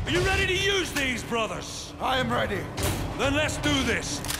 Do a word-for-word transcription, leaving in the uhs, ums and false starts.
Are you ready to use these, brothers? I am ready. Then let's do this.